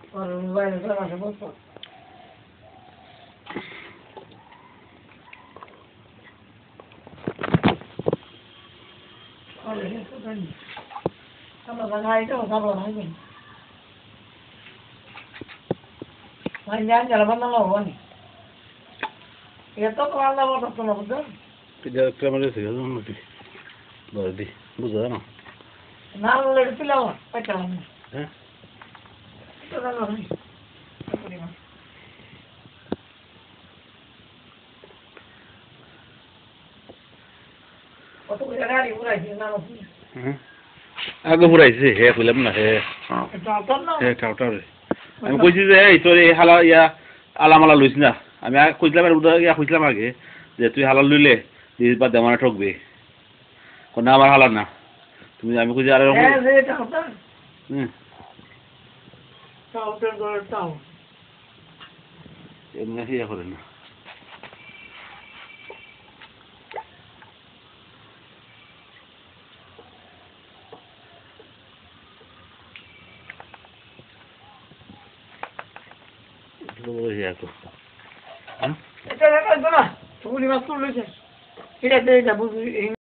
আর বাইরে যাওয়া বলতো আরে তো জানি আমরা জানাইতো ভালো লাগে ভাই জান যারা বানালো হনি এত কালা বড় তো না বুঝছো এটা ক্যামেরা থেকে জানো দি বুঝা না না হলে পিলাও পাইতাম হ্যাঁ তো জানো না কত করে গাড়ি উড়াইছে না আগে ঘুরাইছে হে কইলাম না হে হে টাউটার আমি কইছি যে এই তোর এই হালা ইয়া আলামালা লইছ না আমি কইছিলাম আর উদয় ইয়া কইছিলাম আগে যে তুই হালা লইলে দিস বাদ দেমানা ঠকবে কোন আমার হালা না তুমি আমি কইছি আর হ্যাঁ যে টাউটার হুম টাউটার করে টাউ এমনি ইয়া করে না এটা না তুমি মাত্র লইছে এটা বুঝি